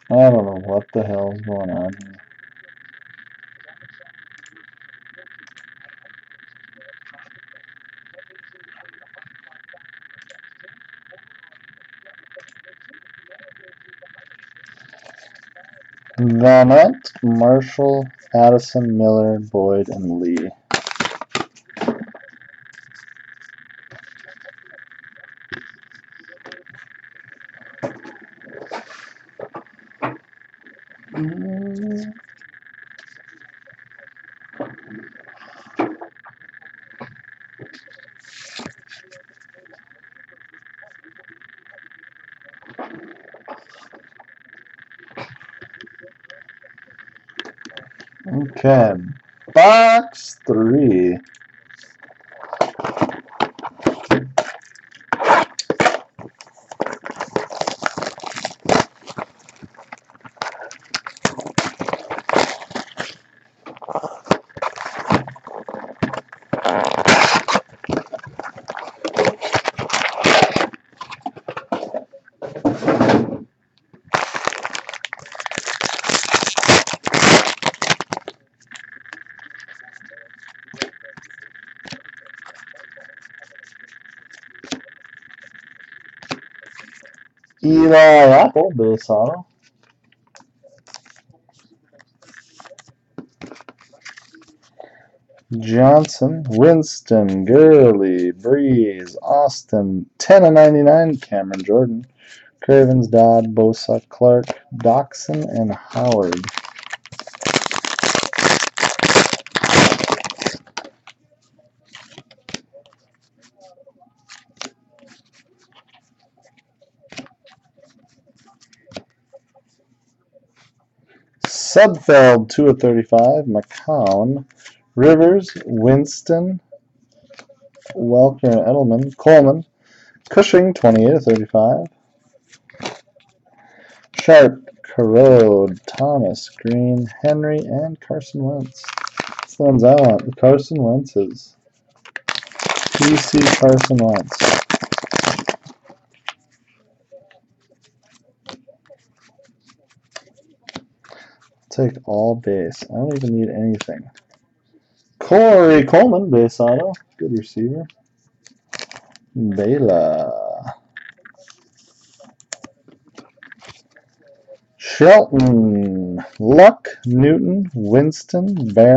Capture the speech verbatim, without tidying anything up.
I don't know what the hell's going on here. Vanette, Marshall, Addison, Miller, Boyd, and Lee. Mm. Okay, box three. Eli Apple, base auto. Johnson, Winston, Gurley, Breeze, Austin, ten of ninety-nine, Cameron Jordan, Cravens, Dodd, Bosa, Clark, Doxson, and Howard. Sudfeld, two of thirty-five, McCown, Rivers, Winston, Welker, Edelman, Coleman, Cushing, twenty-eight of thirty-five, Sharp, Corrode, Thomas, Green, Henry, and Carson Wentz. That's the ones I want. The Carson Wentz's. P C Carson Wentz. Take all base. I don't even need anything. Corey Coleman, base auto. Good receiver. Bela. Shelton. Luck. Newton. Winston. Barron.